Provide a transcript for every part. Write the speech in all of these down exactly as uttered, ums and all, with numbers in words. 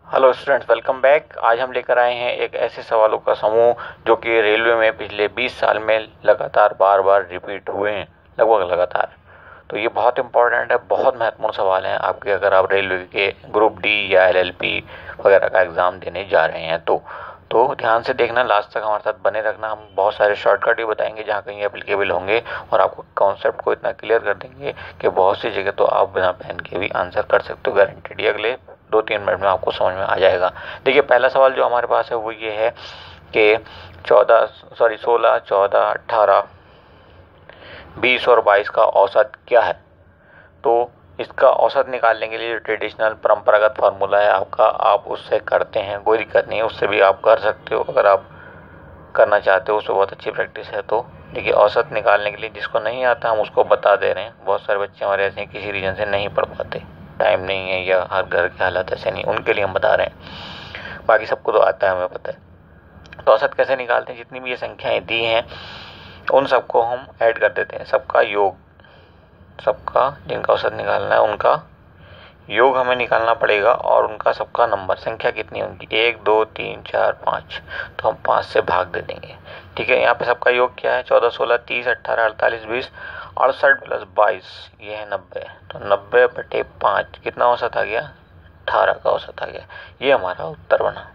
Hello students, welcome back. आज हम लेकर आए हैं एक ऐसे सवालों का समूह जो कि रेलवे में पिछले बीस साल में लगातार बार बार रिपीट हुए हैं, लगभग लगातार। तो ये बहुत इंपॉर्टेंट है, बहुत महत्वपूर्ण सवाल हैं आपके, अगर आप रेलवे के ग्रुप डी या एलएलपी वगैरह का एग्ज़ाम देने जा रहे हैं तो तो ध्यान से देखना, लास्ट तक हमारे साथ बने रखना। हम बहुत सारे शॉर्टकट भी बताएंगे जहाँ कहीं एप्लीकेबल होंगे और आपको कॉन्सेप्ट को इतना क्लियर कर देंगे कि बहुत सी जगह तो आप बिना पेन के भी आंसर कर सकते हो, गारंटेड। ये अगले दो तीन मिनट में आपको समझ में आ जाएगा। देखिए, पहला सवाल जो हमारे पास है वो ये है कि चौदह सॉरी सोलह चौदह अट्ठारह बीस और बाईस का औसत क्या है। तो इसका औसत निकालने के लिए जो ट्रेडिशनल परंपरागत फार्मूला है आपका, आप उससे करते हैं, कोई दिक्कत नहीं है, उससे भी आप कर सकते हो अगर आप करना चाहते हो। उससे बहुत अच्छी प्रैक्टिस है। तो देखिए, औसत निकालने के लिए जिसको नहीं आता हम उसको बता दे रहे हैं। बहुत सारे बच्चे हमारे ऐसे हैं किसी रीजन से नहीं पढ़ पाते, टाइम नहीं है या हर घर के हालात ऐसे नहीं, उनके लिए हम बता रहे हैं। बाकी सबको तो आता है, हमें पता है। तो औसत कैसे निकालते हैं, जितनी भी ये संख्याएं दी हैं उन सबको हम ऐड कर देते हैं, सबका योग, सबका जिनका औसत निकालना है उनका योग हमें निकालना पड़ेगा और उनका सबका नंबर, संख्या कितनी होगी, एक दो तीन चार पाँच, तो हम पाँच से भाग दे देंगे। ठीक है, यहाँ पे सबका योग क्या है, चौदह सोलह तीस अट्ठारह अड़तालीस बीस अड़सठ प्लस बाईस, ये है नब्बे। तो नब्बे बटे पाँच कितना औसत आ गया, अठारह का औसत आ गया। ये हमारा उत्तर बना।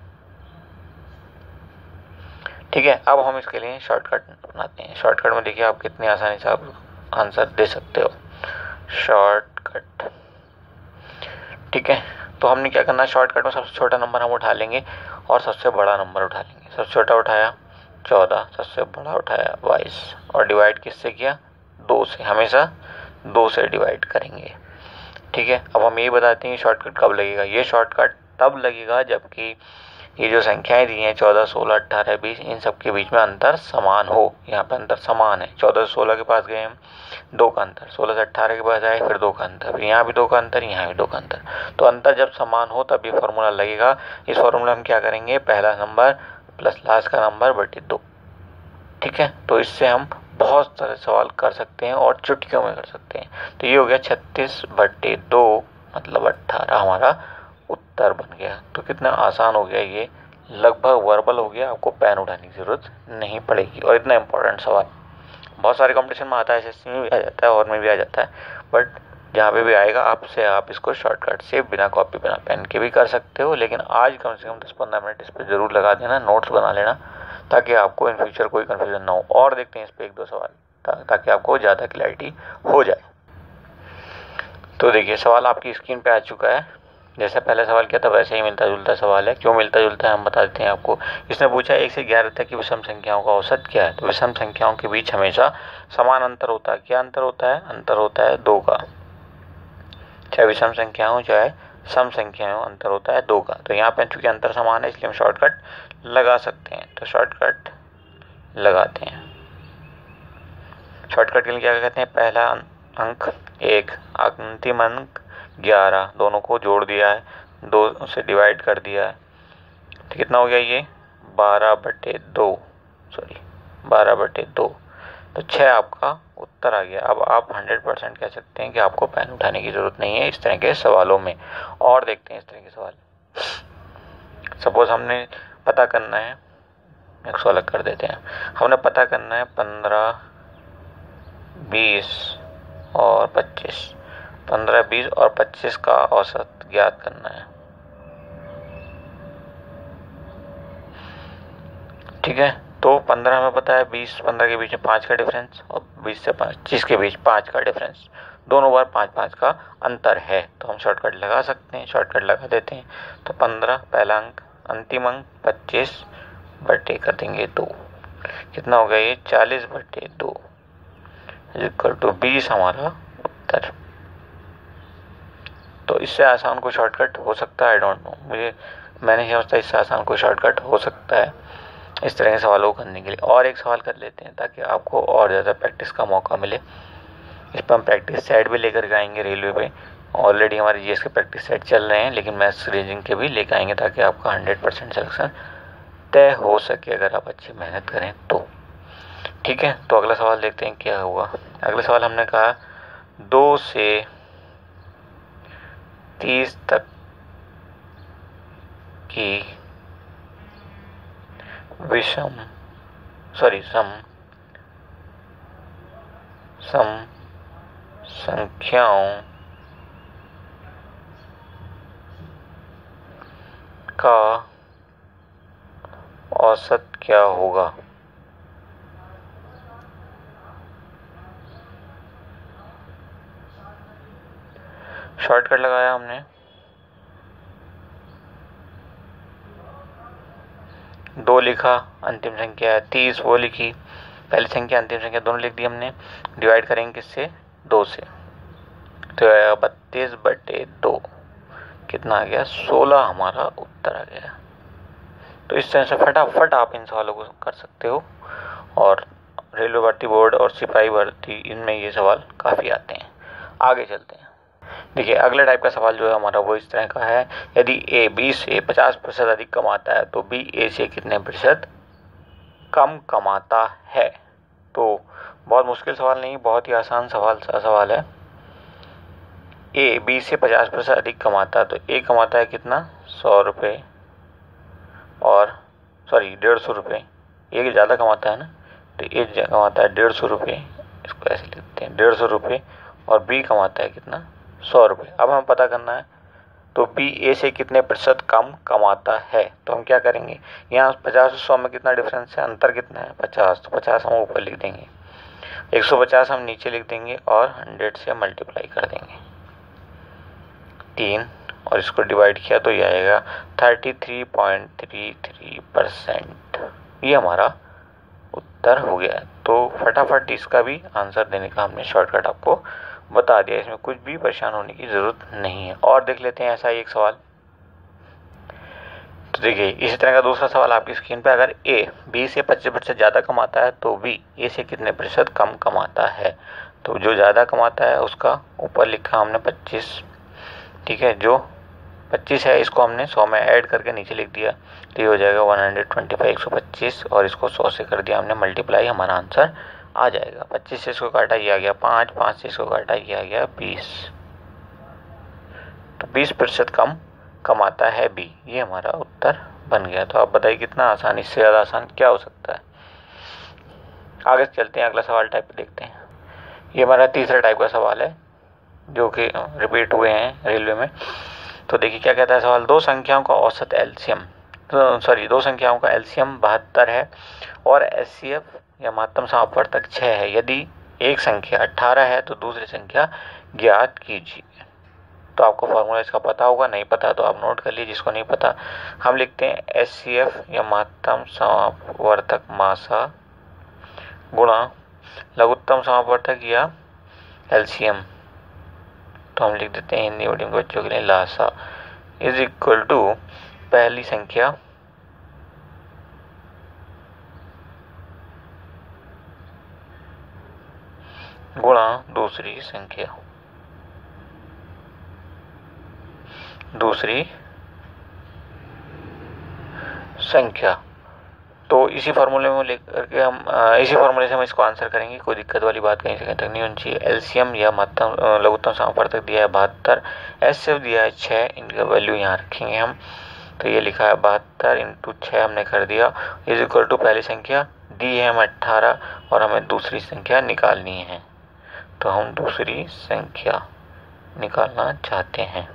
ठीक है, अब हम इसके लिए शॉर्टकट बनाते हैं। शॉर्टकट में देखिए आप कितनी आसानी से आप आंसर दे सकते हो। शॉर्टकट, ठीक है, तो हमने क्या करना है, शॉर्टकट में सबसे छोटा नंबर हम उठा लेंगे और सबसे बड़ा नंबर उठा लेंगे। सबसे छोटा उठाया चौदह, सबसे बड़ा उठाया बाईस, और डिवाइड किससे किया, दो से। हमेशा दो से डिवाइड करेंगे। ठीक है, अब हम ये बताते हैं शॉर्टकट कब लगेगा। ये शॉर्टकट तब लगेगा जबकि ये जो संख्याएं दी हैं चौदह सोलह अट्ठारह बीस, इन सब के बीच में अंतर समान हो। यहाँ पे अंतर समान है, चौदह से सोलह के पास गए हम, दो का अंतर, सोलह से अट्ठारह के पास आए, फिर दो का अंतर, फिर यहाँ भी दो का अंतर, यहाँ भी दो का अंतर। तो अंतर जब समान हो तब ये फॉर्मूला लगेगा। इस फॉर्मूला में क्या करेंगे, पहला नंबर प्लस लास्ट का नंबर बटे दो। ठीक है, तो इससे हम बहुत सारे सवाल कर सकते हैं और चुटकियों में कर सकते हैं। तो ये हो गया छत्तीस बटे दो, मतलब अट्ठारह, हमारा उत्तर बन गया। तो कितना आसान हो गया ये, लगभग वर्बल हो गया, आपको पेन उठाने की जरूरत नहीं पड़ेगी। और इतना इंपॉर्टेंट सवाल बहुत सारे कंपटीशन में आता है, एसएससी में भी आ जाता है और में भी आ जाता है, बट जहाँ पे भी आएगा आपसे आप इसको शॉर्टकट से बिना कॉपी बिना पेन के भी कर सकते हो। लेकिन आज कम से कम दस पंद्रह मिनट इस पर जरूर लगा देना, नोट्स बना लेना, ताकि आपको इन फ्यूचर कोई कन्फ्यूजन ना हो। और देखते हैं इस पर एक दो सवाल, ता, ताकि आपको ज़्यादा क्लैरिटी हो जाए। तो देखिए, सवाल आपकी स्क्रीन पे आ चुका है। जैसे पहले सवाल किया था वैसे ही मिलता जुलता सवाल है। क्यों मिलता जुलता है हम बता देते हैं आपको। इसने पूछा एक से ग्यारह तक की विषम संख्याओं का औसत क्या है। तो विषम संख्याओं के बीच हमेशा समान अंतर होता है। क्या अंतर होता है, अंतर होता है दो का। चाहे विषम संख्याओं चाहे सम संख्याओं, अंतर होता है दो का। तो यहाँ पे चूंकि अंतर समान है इसलिए हम शॉर्टकट लगा सकते हैं। तो शॉर्टकट लगाते हैं। शॉर्टकट के लिए क्या कहते हैं, पहला अंक एक, अंतिम अंक ग्यारह, दोनों को जोड़ दिया है, दो से डिवाइड कर दिया है। तो कितना हो गया ये, बारह बटे दो, सॉरी बारह बटे दो। तो छः आपका उत्तर आ गया। अब आप हंड्रेड परसेंट कह सकते हैं कि आपको पेन उठाने की ज़रूरत नहीं है इस तरह के सवालों में। और देखते हैं इस तरह के सवाल। सपोज हमने पता करना है, एक सौ अलग कर देते हैं, हमने पता करना है पंद्रह बीस और पच्चीस, पंद्रह बीस और पच्चीस का औसत ज्ञात करना है। ठीक है, तो पंद्रह हमें पता है, बीस पंद्रह के बीच में पाँच का डिफरेंस और बीस से पच्चीस के बीच पाँच का डिफरेंस, दोनों बार पाँच पाँच का अंतर है। तो हम शॉर्टकट लगा सकते हैं, शॉर्टकट लगा देते हैं। तो पंद्रह पहला अंक, अंतिम अंक पच्चीस बटे कर देंगे दो, कितना हो गया ये, चालीस बटे दो इक्वल टू बीस हमारा उत्तर। तो इससे आसान कोई शॉर्टकट हो सकता है, आई डोंट नो, मुझे मैं नहीं समझता इससे आसान कोई शॉर्टकट हो सकता है इस तरह के सवालों को करने के लिए। और एक सवाल कर लेते हैं ताकि आपको और ज़्यादा प्रैक्टिस का मौका मिले। इस पर हम प्रैक्टिस सेट भी लेकर के आएंगे रेलवे पे। ऑलरेडी हमारे जीएस के प्रैक्टिस सेट चल रहे हैं, लेकिन मैथ्स रीजनिंग के भी लेकर आएंगे ताकि आपका हंड्रेड परसेंट सिलेक्शन तय हो सके अगर आप अच्छी मेहनत करें तो। ठीक है, तो अगला सवाल देखते हैं क्या हुआ। अगला सवाल हमने कहा दो से तीस तक की विषम सॉरी सम सम संख्याओं का औसत क्या होगा। शॉर्टकट लगाया हमने, दो लिखा, अंतिम संख्या है तीस वो लिखी, पहली संख्या अंतिम संख्या दोनों लिख दी हमने। डिवाइड करेंगे किससे, दो से, तो आएगा बत्तीस बटे दो, कितना आ गया, सोलह हमारा उत्तर आ गया। तो इस तरह से फटाफट आप इन सवालों को कर सकते हो, और रेलवे भर्ती बोर्ड और सिपाही भर्ती इनमें ये सवाल काफ़ी आते हैं। आगे चलते हैं। देखिए अगला टाइप का सवाल जो है हमारा वो इस तरह का है, यदि ए बी से पचास प्रतिशत अधिक कमाता है तो बी ए से कितने प्रतिशत कम कमाता है। तो बहुत मुश्किल सवाल नहीं, बहुत ही आसान सवाल सा सवाल है। ए बी से पचास प्रतिशत अधिक कमाता है तो ए कमाता है कितना, सौ रुपये, और सॉरी डेढ़ सौ रुपये, ए ज़्यादा कमाता है ना, तो ए कमाता है डेढ़ सौ रुपये, इसको ऐसे लिखते हैं डेढ़ सौ रुपये, और बी कमाता है कितना, सौ रुपये। अब हमें पता करना है तो बी ए से कितने प्रतिशत कम कमाता है। तो हम क्या करेंगे, यहाँ पचास और सौ में कितना डिफरेंस है, अंतर कितना है, पचास, तो पचास हम ऊपर लिख देंगे, एक सौ पचास हम नीचे लिख देंगे, और हंड्रेड से मल्टीप्लाई कर देंगे तीन, और इसको डिवाइड किया तो ये आएगा thirty three point three three percent. ये हमारा उत्तर हो गया। तो फटाफट इसका भी आंसर देने का हमने शॉर्टकट आपको बता दिया, इसमें कुछ भी परेशान होने की ज़रूरत नहीं है। और देख लेते हैं ऐसा ही एक सवाल। तो देखिए इसी तरह का दूसरा सवाल आपकी स्क्रीन पे, अगर ए बी से पच्चीस प्रतिशत ज़्यादा कमाता है तो बी ए से कितने प्रतिशत कम कमाता है। तो जो ज़्यादा कमाता है उसका ऊपर लिखा हमने पच्चीस, ठीक है, जो पच्चीस है इसको हमने सौ में ऐड करके नीचे लिख दिया, तो ये हो जाएगा वन हंड्रेड ट्वेंटी फाइव, एक सौ पच्चीस, और इसको सौ से कर दिया हमने मल्टीप्लाई, हमारा आंसर आ जाएगा। पच्चीस से इसको काटा ये आ गया पाँच, पाँच से इसको काटा ये आ गया बीस, तो बीस प्रतिशत कम कमाता है बी, ये हमारा उत्तर बन गया। तो आप बताइए कितना आसान, इससे ज़्यादा आसान क्या हो सकता है। आगे चलते हैं, अगला सवाल टाइप देखते हैं। ये हमारा तीसरा टाइप का सवाल है जो कि रिपीट हुए हैं रेलवे में। तो देखिए क्या कहता है सवाल, दो संख्याओं का औसत एलसीएम, तो सॉरी दो संख्याओं का एलसीएम बहत्तर है और एचसीएफ या महत्तम समापवर्तक छः है। यदि एक संख्या अट्ठारह है तो दूसरी संख्या ज्ञात कीजिए। तो आपको फार्मूला इसका पता होगा, नहीं पता तो आप नोट कर लीजिए, जिसको नहीं पता हम लिखते हैं एचसीएफ या महत्तम समापवर्तक मासा गुणा लघुत्तम समापवर्तक या एलसीएम, तो हम लिख देते हैं हिंदी मीडियम के बच्चों के लिए लासा, इज इक्वल टू पहली संख्या गुणा दूसरी संख्या, दूसरी संख्या। तो इसी फार्मूले में लेकर के हम इसी फार्मूले से हम इसको आंसर करेंगे, कोई दिक्कत वाली बात कहीं से कहीं तक नहीं होनी चाहिए। एलसीएम या महत्तम लघुत्तम समापवर्तक दिया है बहत्तर, एचसीएफ दिया है छः, इनका वैल्यू यहाँ रखेंगे हम, तो ये लिखा है बहत्तर इंटू छः हमने कर दिया, इज इक्वल टू पहली संख्या दी है हमें अट्ठारह और हमें दूसरी संख्या निकालनी है, तो हम दूसरी संख्या निकालना चाहते हैं।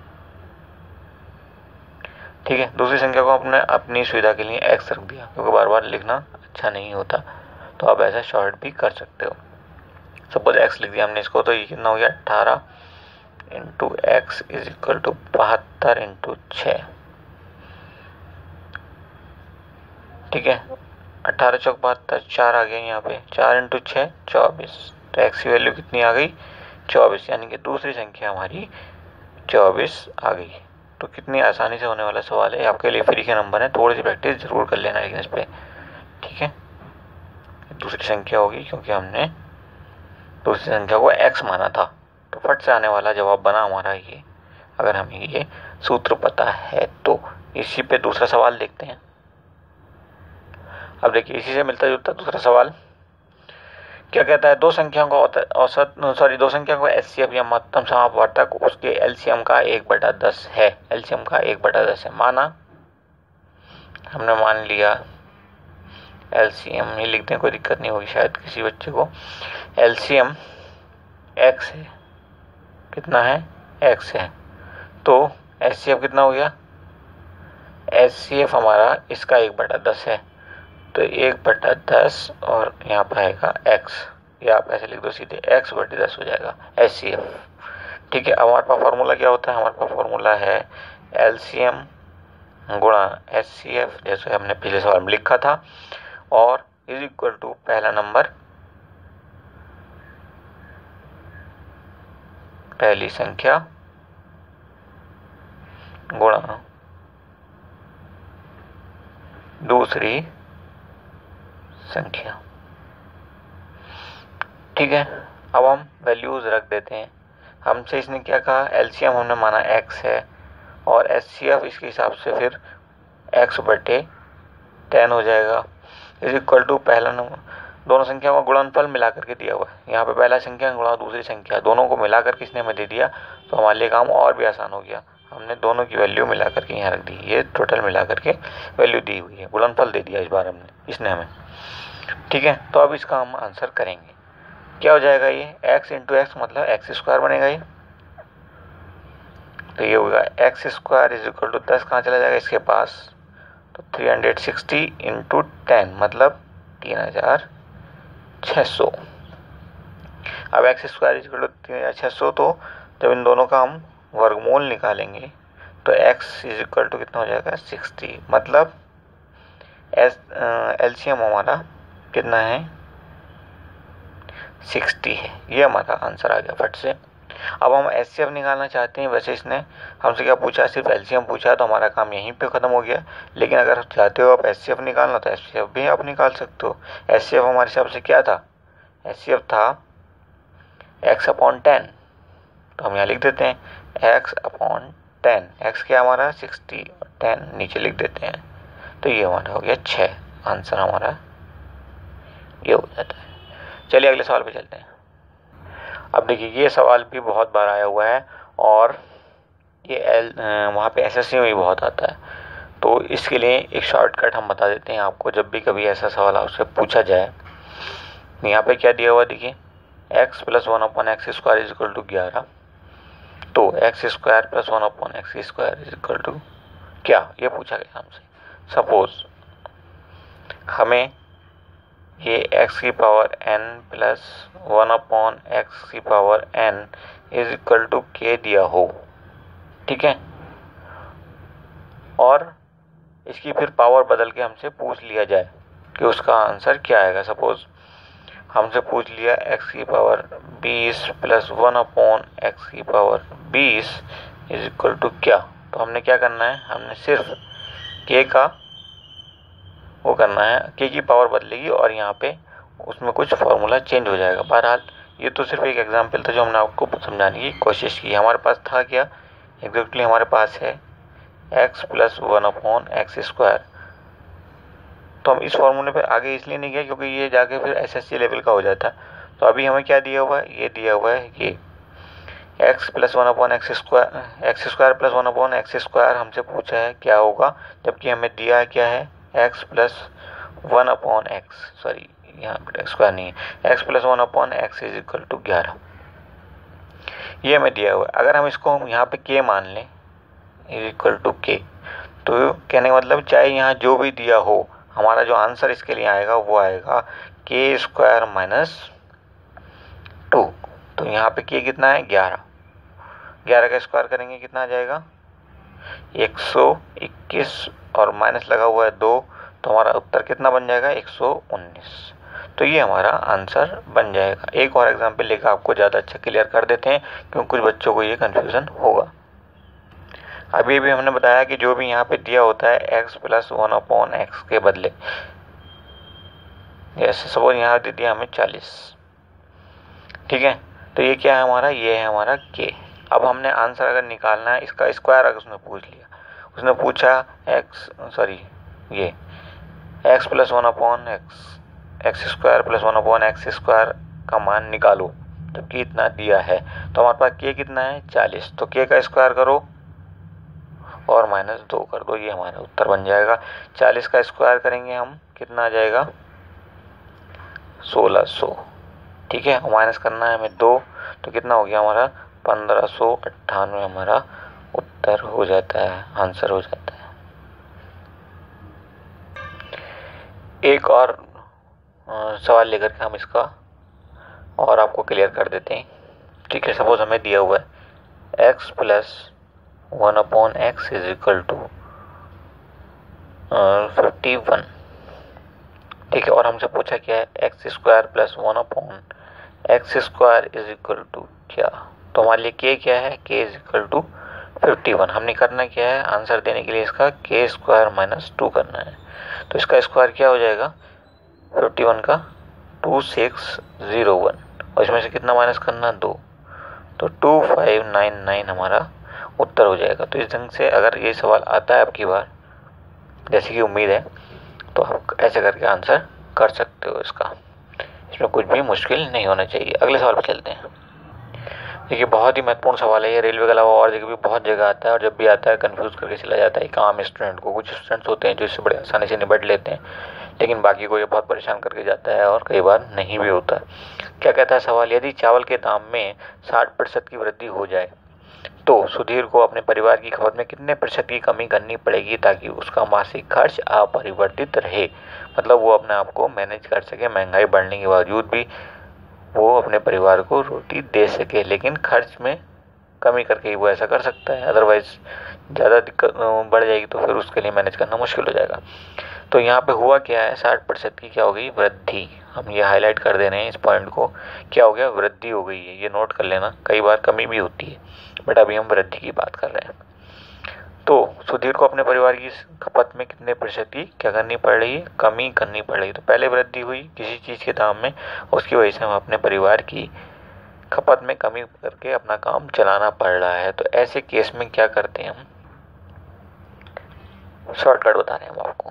ठीक है, दूसरी संख्या को अपने अपनी सुविधा के लिए एक्स रख दिया क्योंकि बार बार लिखना अच्छा नहीं होता, तो आप ऐसा शॉर्ट भी कर सकते हो। सपोज एक्स लिख दिया हमने इसको, तो ये कितना हो गया अट्ठारह into x is equal to बहत्तर इंटू छः। ठीक है, अट्ठारह चौक बहत्तर, चार आ गया यहाँ पे, चार इंटू छः चौबीस, तो एक्स की वैल्यू कितनी आ गई चौबीस, यानी कि दूसरी संख्या हमारी चौबीस आ गई। तो कितनी आसानी से होने वाला सवाल है, आपके लिए फ्री के नंबर है, थोड़ी सी प्रैक्टिस जरूर कर लेना लेकिन इस पर। ठीक है, दूसरी संख्या होगी क्योंकि हमने दूसरी संख्या को x माना था, तो फट से आने वाला जवाब बना हमारा ये, अगर हमें ये सूत्र पता है तो। इसी पे दूसरा सवाल देखते हैं। अब देखिए इसी से मिलता जुलता दूसरा सवाल क्या कहता है, दो संख्याओं का औसत सॉरी दो संख्याओं का एचसीएफ या महत्तम समापवर्तक उसके एलसीएम का एक बटा दस है, एलसीएम का एक बटा दस है। माना हमने मान लिया एलसीएम, ये लिखते हैं, कोई दिक्कत नहीं होगी शायद किसी बच्चे को। एलसीएम एक्स है, कितना है, एक्स है, तो एचसीएफ कितना हो गया, एचसीएफ हमारा इसका एक बटा दस है, तो एक बटा दस और यहाँ पर आएगा एक्स, या आप ऐसे लिख दो सीधे, एक्स बटे दस हो जाएगा एचसीएफ। ठीक है, अब हमारे पास फॉर्मूला क्या होता है, हमारे पास फॉर्मूला है एलसीएम गुणा एचसीएफ, जैसे हमने पिछले सवाल में लिखा था, और इज इक्वल टू पहला नंबर, पहली संख्या गुणा दूसरी संख्या। ठीक है, अब हम वैल्यूज रख देते हैं। हमसे इसने क्या कहा, एलसीएम हमने माना एक्स है और एचसीएफ इसके हिसाब से फिर एक्स बटे टेन हो जाएगा, इज इक्वल टू पहला नंबर, दोनों संख्या का गुणनफल मिला करके दिया हुआ है। यहाँ पे पहला संख्या गुणा दूसरी संख्या, दोनों को मिलाकर किसने हमें दे दिया, तो हमारे लिए काम और भी आसान हो गया। हमने दोनों की वैल्यू मिला करके यहाँ रख दी, ये टोटल मिला करके वैल्यू दी हुई है, गुणनफल दे दिया इस बार हमने, इसने हमें। ठीक है, तो अब इसका हम आंसर करेंगे। क्या हो जाएगा, ये एक्स इंटू एक्स मतलब एक्स स्क्वायर बनेगा ये, तो ये होगा x square is equal to दस कहाँ चला जाएगा इसके पास, तो three hundred sixty into ten मतलब तीन हजार छः सौ। अब x square is equal to तीन हजार छः सौ, तो जब इन दोनों का हम वर्गमूल निकालेंगे तो x इज इक्वल टू कितना हो जाएगा, सिक्सटी, मतलब एस एलसीएम हमारा कितना है, सिक्सटी है। ये हमारा आंसर आ गया फट से। अब हम एचसीएफ निकालना चाहते हैं, वैसे इसने हमसे क्या पूछा, सिर्फ एलसीएम पूछा, तो हमारा काम यहीं पे ख़त्म हो गया। लेकिन अगर चाहते हो आप एचसीएफ निकालना तो एचसीएफ भी आप निकाल सकते हो। एचसीएफ हमारे हिसाब से क्या था, एचसीएफ था एक्स अपॉन टेन, तो हम यहाँ लिख देते हैं एक्स अपॉन टेन, एक्स क्या हमारा सिक्सटी और टेन नीचे लिख देते हैं, तो ये हमारा हो गया छः, आंसर हमारा ये हो जाता है। चलिए अगले सवाल पे चलते हैं। अब देखिए ये सवाल भी बहुत बार आया हुआ है और ये एल वहाँ पे एसएससी में भी बहुत आता है, तो इसके लिए एक शॉर्टकट हम बता देते हैं आपको, जब भी कभी ऐसा सवाल आपसे पूछा जाए। यहाँ पे क्या दिया हुआ देखिए, x plus one upon x square is equal to ग्यारह, तो x square plus one upon x square is equal to क्या, ये पूछा गया हमसे। सपोज हमें ये x की power n plus one upon x की power n is equal to k दिया हो, ठीक है, और इसकी फिर पावर बदल के हमसे पूछ लिया जाए कि उसका आंसर क्या आएगा। सपोज हमसे पूछ लिया x की पावर बीस प्लस वन अपॉन एक्स की पावर बीस इज इक्वल टू क्या, तो हमने क्या करना है, हमने सिर्फ k का वो करना है, k की पावर बदलेगी और यहाँ पे उसमें कुछ फार्मूला चेंज हो जाएगा। बहरहाल ये तो सिर्फ एक एग्जांपल था जो हमने आपको समझाने की कोशिश की। हमारे पास था क्या, एग्जैक्टली हमारे पास है x plus one upon x square, तो हम इस फार्मूले पे आगे इसलिए नहीं गए क्योंकि ये जाके फिर एसएससी लेवल का हो जाता। तो अभी हमें क्या दिया हुआ है, ये दिया हुआ है कि x plus one upon x square, x square plus one upon x square हमसे पूछा है क्या होगा, जबकि हमें दिया है क्या है x plus one upon x, sorry यहाँ पर स्क्वायर नहीं है, x plus one upon x is equal to ग्यारह, ये हमें दिया हुआ है। अगर हम इसको हम यहाँ पे k मान लें इज इक्वल टू k, तो कहने का मतलब चाहे यहाँ जो भी दिया हो, हमारा जो आंसर इसके लिए आएगा वो आएगा के स्क्वायर माइनस टू। तो यहाँ पे k कितना है, ग्यारह, ग्यारह का स्क्वायर करेंगे कितना आ जाएगा, एक सौ इक्कीस, और माइनस लगा हुआ है दो, तो हमारा उत्तर कितना बन जाएगा, एक सौ उन्नीस। तो ये हमारा आंसर बन जाएगा। एक और एग्जांपल लेकर आपको ज़्यादा अच्छा क्लियर कर देते हैं क्योंकि कुछ बच्चों को ये कन्फ्यूज़न होगा। अभी भी हमने बताया कि जो भी यहाँ पे दिया होता है x plus one upon x के बदले, जैसे सपोज यहाँ दे दिया हमें चालीस, ठीक है, तो ये क्या है हमारा, ये है हमारा k। अब हमने आंसर अगर निकालना है इसका स्क्वायर, अगर उसने पूछ लिया, उसने पूछा x सॉरी ये x plus one upon x x square plus one upon x square का मान निकालो, जबकि इतना दिया है, तो हमारे पास k कितना है, चालीस, तो k का स्क्वायर करो और माइनस दो कर दो, ये हमारा उत्तर बन जाएगा। चालीस का स्क्वायर करेंगे हम, कितना आ जाएगा, सोलह सौ। ठीक है, माइनस करना है हमें दो, तो कितना हो गया हमारा, पंद्रह सौ अट्ठानवे हमारा उत्तर हो जाता है, आंसर हो जाता है। एक और सवाल लेकर के हम इसका और आपको क्लियर कर देते हैं। ठीक है, सपोज हमें दिया हुआ है x plus one upon x is equal to fifty one. ठीक है, और हमसे पूछा क्या है, x square plus one upon x square is equal to क्या। तो हमारे लिए के क्या है, k is equal to fifty one. हमने करना क्या है, आंसर देने के लिए इसका के स्क्वायर माइनस टू करना है। तो इसका स्क्वायर क्या हो जाएगा, फिफ्टी वन का टू सिक्स ज़ीरो वन, और इसमें से कितना माइनस करना, दो, तो टू फाइव नाइन नाइन हमारा उत्तर हो जाएगा। तो इस ढंग से अगर ये सवाल आता है आपकी बार, जैसे कि उम्मीद है, तो आप ऐसे करके आंसर कर सकते हो इसका। इसमें कुछ भी मुश्किल नहीं होना चाहिए। अगले सवाल पर चलते हैं। देखिए, बहुत ही महत्वपूर्ण सवाल है ये, रेलवे के अलावा और जगह भी बहुत जगह आता है, और जब भी आता है कंफ्यूज करके चला जाता है एक आम स्टूडेंट को। कुछ स्टूडेंट्स होते हैं जो इससे बड़े आसानी से निपट लेते हैं, लेकिन बाकी को ये बहुत परेशान करके जाता है और कई बार नहीं भी होता। क्या कहता है सवाल, यदि चावल के दाम में साठ प्रतिशत की वृद्धि हो जाए तो सुधीर को अपने परिवार की खपत में कितने प्रतिशत की कमी करनी पड़ेगी ताकि उसका मासिक खर्च अपरिवर्तित रहे। मतलब वो अपने आप को मैनेज कर सके, महंगाई बढ़ने के बावजूद भी वो अपने परिवार को रोटी दे सके, लेकिन खर्च में कमी करके ही वो ऐसा कर सकता है, अदरवाइज ज़्यादा दिक्कत बढ़ जाएगी तो फिर उसके लिए मैनेज करना मुश्किल हो जाएगा। तो यहाँ पे हुआ क्या है, साठ प्रतिशत की क्या हो गई, वृद्धि। हम ये हाईलाइट कर दे रहे हैं इस पॉइंट को, क्या हो गया, वृद्धि हो गई है। ये नोट कर लेना, कई बार कमी भी होती है, बट अभी हम वृद्धि की बात कर रहे हैं। तो सुधीर को अपने परिवार की खपत में कितने प्रतिशत की क्या करनी पड़ रही है, कमी करनी पड़ रही है। तो पहले वृद्धि हुई किसी चीज़ के दाम में, उसकी वजह से हम अपने परिवार की खपत में कमी करके अपना काम चलाना पड़ रहा है। तो ऐसे केस में क्या करते हैं हम, शॉर्टकट बता रहे हैं हम आपको।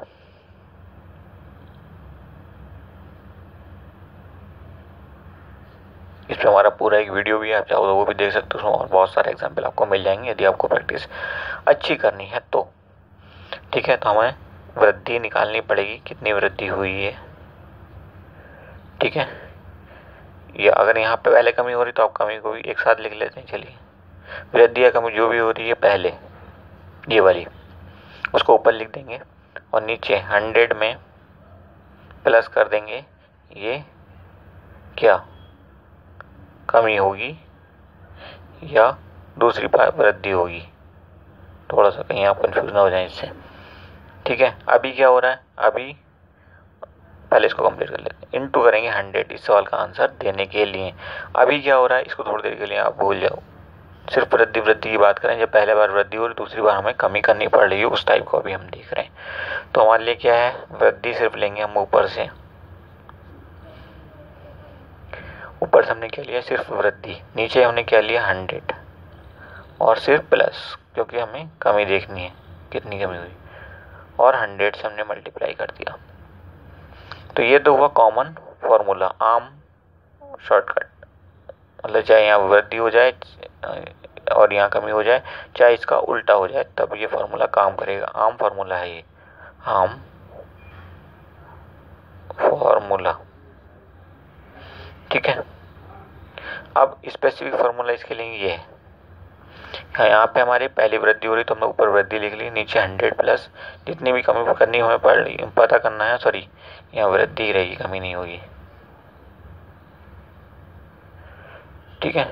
इस पर हमारा पूरा एक वीडियो भी है, आप चाहो तो वो भी देख सकते हो, और बहुत सारे एग्जाम्पल आपको मिल जाएंगे यदि आपको प्रैक्टिस अच्छी करनी है तो। ठीक है, तो हमें वृद्धि निकालनी पड़ेगी, कितनी वृद्धि हुई है। ठीक है, या अगर यहाँ पे पहले कमी हो रही तो आप कमी को भी एक साथ लिख लेते हैं। चलिए, वृद्धि या कमी जो भी हो रही है पहले ये वाली, उसको ऊपर लिख देंगे और नीचे हंड्रेड में प्लस कर देंगे ये क्या कमी होगी या दूसरी वृद्धि होगी। थोड़ा सा कहीं आप कंफ्यूज ना हो जाए इससे। ठीक है, अभी क्या हो रहा है, अभी पहले इसको कंप्लीट कर लेते हैं, इनटू करेंगे हंड्रेड इस सवाल का आंसर देने के लिए। अभी क्या हो रहा है, इसको थोड़ी देर के लिए आप भूल जाओ, सिर्फ वृद्धि वृद्धि की बात करें। जब पहले बार वृद्धि हो रही, दूसरी बार हमें कमी करनी पड़ रही है, उस टाइप को अभी हम देख रहे हैं। तो हमारे लिए क्या है, वृद्धि सिर्फ लेंगे हम ऊपर से, ऊपर से हमने क्या लिया, सिर्फ वृद्धि। नीचे हमने क्या लिया, हंड्रेड, और सिर्फ प्लस, क्योंकि हमें कमी देखनी है कितनी कमी हुई, और हंड्रेड से हमने मल्टीप्लाई कर दिया। तो ये तो हुआ कॉमन फॉर्मूला, आम शॉर्टकट। मतलब चाहे यहाँ वृद्धि हो जाए और यहाँ कमी हो जाए, चाहे इसका उल्टा हो जाए, तब ये फॉर्मूला काम करेगा। आम फॉर्मूला है ये, आम फॉर्मूला। ठीक है, अब स्पेसिफिक फॉर्मूला इसके लिए ये है, यहाँ पे हमारी पहली वृद्धि हो रही तो हमने ऊपर वृद्धि लिख ली, नीचे हंड्रेड प्लस जितनी भी कमी करनी हमें पड़ रही पता करना है, सॉरी यहाँ वृद्धि रहेगी, कमी नहीं होगी। ठीक है,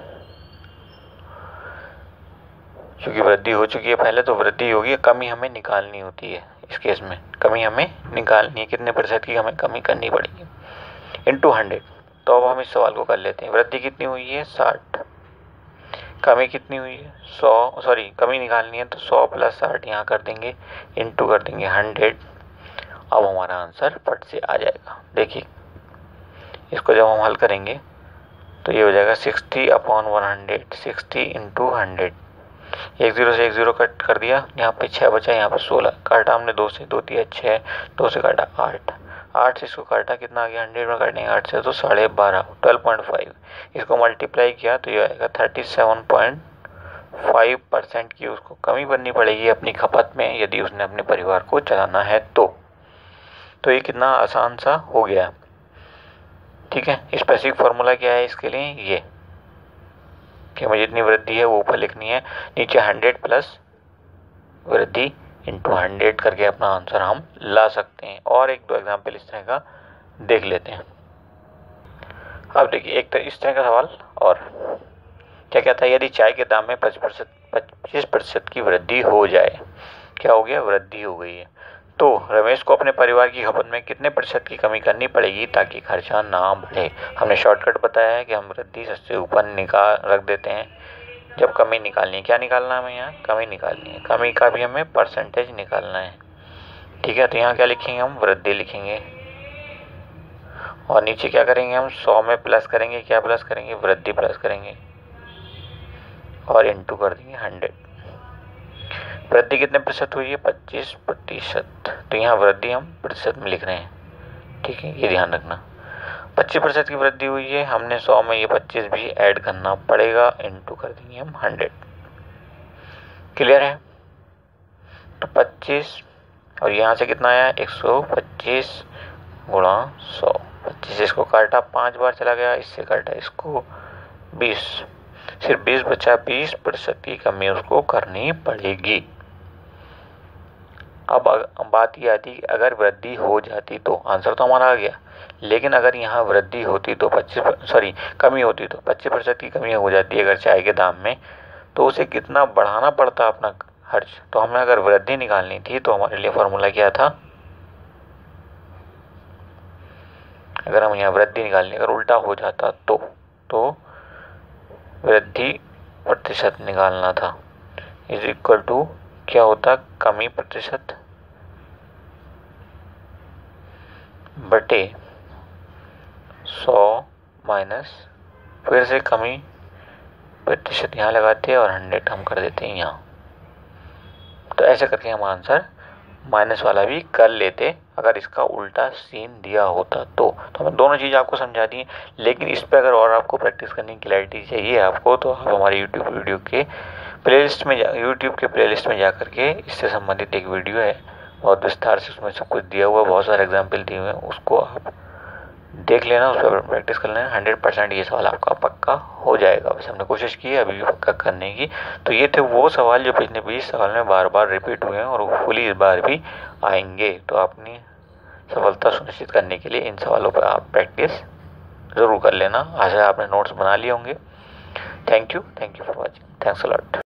क्योंकि वृद्धि हो चुकी है पहले, तो वृद्धि होगी, कमी हमें निकालनी होती है। इस केस में कमी हमें निकालनी है, कितने प्रतिशत की हमें कमी करनी पड़ेगी, इंटू हंड्रेड। तो अब हम इस सवाल को कर लेते हैं, वृद्धि कितनी हुई है, साठ, कमी कितनी हुई है, सौ, सॉरी कमी निकालनी है तो सौ प्लस साठ यहाँ कर देंगे, इंटू कर देंगे हंड्रेड। अब हमारा आंसर फट से आ जाएगा। देखिए, इसको जब हम हल करेंगे तो ये हो जाएगा sixty upon one hundred, sixty into hundred. एक जीरो से एक जीरो कट कर दिया, यहाँ पे छः बचा, यहाँ पे सोलह काटा हमने, दो से दो दिया छः, दो से काटा आठ, आठ से इसको काटा, कितना आ गया, हंड्रेड में काटेंगे आठ से तो साढ़े बारह, ट्वेल्व पॉइंट फाइव। इसको मल्टीप्लाई किया तो ये आएगा thirty seven point five percent की उसको कमी करनी पड़ेगी अपनी खपत में, यदि उसने अपने परिवार को चलाना है तो तो ये कितना आसान सा हो गया। ठीक है, स्पेसिफिक फार्मूला क्या है इसके लिए, ये कि मुझे जितनी वृद्धि है वो ऊपर लिखनी है, नीचे हंड्रेड प्लस वृद्धि इंटू हंड्रेड करके अपना आंसर हम ला सकते हैं। और एक दो एग्जाम्पल इस तरह का देख लेते हैं। अब देखिए एक तो इस तरह का सवाल और क्या कहता है, यदि चाय के दाम में पच्चीस प्रतिशत पच्चीस प्रतिशत की वृद्धि हो जाए, क्या हो गया, वृद्धि हो गई है, तो रमेश को अपने परिवार की खपत में कितने प्रतिशत की कमी करनी पड़ेगी ताकि खर्चा ना बढ़े। हमने शॉर्टकट बताया है कि हम वृद्धि सबसे ऊपर निकाल रख देते हैं जब कमी निकालनी है। क्या निकालना है हमें, यहाँ कमी निकालनी है, कमी का भी हमें परसेंटेज निकालना है। ठीक है, तो यहाँ क्या लिखेंगे हम, वृद्धि लिखेंगे और नीचे क्या करेंगे हम, सौ में प्लस करेंगे, क्या प्लस करेंगे, वृद्धि प्लस करेंगे और इंटू कर देंगे हंड्रेड। वृद्धि कितने प्रतिशत हुई है, पच्चीस प्रतिशत, तो यहाँ वृद्धि हम प्रतिशत में लिख रहे हैं। ठीक है, ये ध्यान रखना, पच्चीस प्रतिशत की वृद्धि हुई है, हमने सौ में ये पच्चीस भी ऐड करना पड़ेगा, इंटू कर देंगे हम हंड्रेड। क्लियर है, तो पच्चीस और यहाँ से कितना आया, एक सौ पच्चीस गुणा सौ, पच्चीस इसको काटा पाँच बार चला गया, इससे काटा इसको बीस, सिर्फ बीस बचा, बीस प्रतिशत की कमी उसको करनी पड़ेगी। अब बात ये आती कि अगर वृद्धि हो जाती तो आंसर तो हमारा आ गया, लेकिन अगर यहाँ वृद्धि होती तो पच्चीस सॉरी कमी होती तो पच्चीस प्रतिशत की कमी हो जाती है अगर चाय के दाम में, तो उसे कितना बढ़ाना पड़ता अपना खर्च। तो हमें अगर वृद्धि निकालनी थी तो हमारे लिए फॉर्मूला क्या था, अगर हम यहाँ वृद्धि निकालने अगर उल्टा हो जाता तो तो वृद्धि प्रतिशत निकालना था, इज इक्वल टू क्या होता, कमी प्रतिशत बटे सौ माइनस फिर से कमी प्रतिशत यहाँ लगाते हैं और हंड्रेड हम कर देते हैं यहाँ। तो ऐसे करके हम आंसर माइनस वाला भी कर लेते अगर इसका उल्टा सीन दिया होता तो। तो हमने दोनों चीज़ आपको समझा दी, लेकिन इस पर अगर और आपको प्रैक्टिस करने की क्लैरिटी चाहिए आपको, तो आप हमारे यूट्यूब वीडियो के प्लेलिस्ट में जा यूट्यूब के प्लेलिस्ट में जा करके इससे संबंधित एक वीडियो है, बहुत विस्तार से उसमें सब कुछ दिया हुआ है, बहुत सारे एग्जाम्पल दिए हुए हैं, उसको आप देख लेना, उस पर प्रैक्टिस कर लेना, हंड्रेड परसेंट ये सवाल आपका पक्का हो जाएगा। वैसे हमने कोशिश की है अभी भी पक्का करने की। तो ये थे वो सवाल जो पिछले बीस सवाल में बार बार रिपीट हुए हैं और वो फुली इस बार भी आएंगे। तो अपनी सफलता सुनिश्चित करने के लिए इन सवालों पर आप प्रैक्टिस ज़रूर कर लेना। आशा है आपने नोट्स बना लिए होंगे। Thank you thank you for watching, thanks a lot.